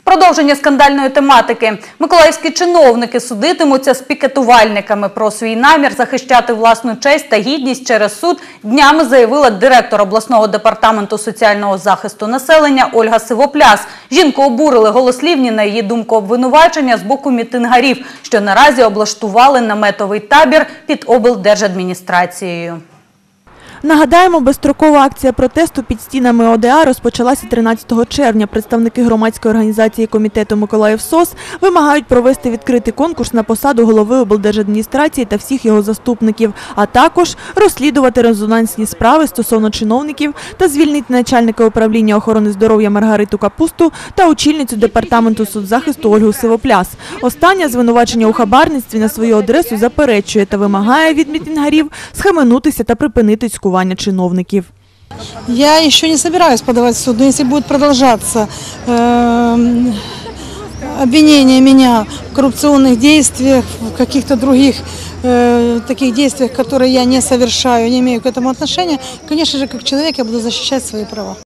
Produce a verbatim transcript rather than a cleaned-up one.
Продовження скандальної тематики. Миколаївські чиновники судитимуться з пікетувальниками. Про свій намір захищати власну честь та гідність через суд днями заявила директор обласного департаменту соціального захисту населення Ольга Сивопляс. Жінку обурили голослівні, на її думку, обвинувачення з боку мітингарів, що наразі облаштували наметовий табір під облдержадміністрацією. Нагадаємо, безстрокова акція протесту під стінами О Де А розпочалася тринадцятого червня. Представники громадської організації комітету «Миколаївсос» вимагають провести відкритий конкурс на посаду голови облдержадміністрації та всіх його заступників, а також розслідувати резонансні справи стосовно чиновників та звільнити начальника управління охорони здоров'я Маргариту Капусту та очільницю департаменту соцзахисту Ольгу Сивопляс. Остання звинувачення у хабарництві на свою адресу заперечує та вимагає від мітингарів схаменутися та припинити цькування чиновників. Я еще не собираюсь подавать в суд, но если будет продолжаться э, обвинение меня в коррупционных действиях, в каких-то других э, таких действиях, которые я не совершаю, не имею к этому отношения, конечно же, как человек я буду защищать свои права.